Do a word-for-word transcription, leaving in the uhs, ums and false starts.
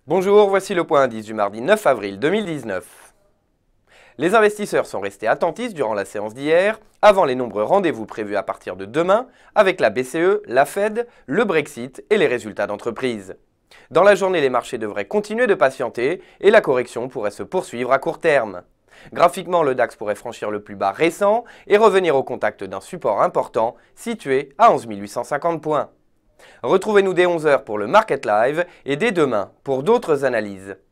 Bonjour, voici le point indice du mardi neuf avril deux mille dix-neuf. Les investisseurs sont restés attentifs durant la séance d'hier, avant les nombreux rendez-vous prévus à partir de demain avec la B C E, la Fed, le Brexit et les résultats d'entreprise. Dans la journée, les marchés devraient continuer de patienter et la correction pourrait se poursuivre à court terme. Graphiquement, le DAX pourrait franchir le plus bas récent et revenir au contact d'un support important situé à onze mille huit cent cinquante points. Retrouvez-nous dès onze heures pour le Market Live et dès demain pour d'autres analyses.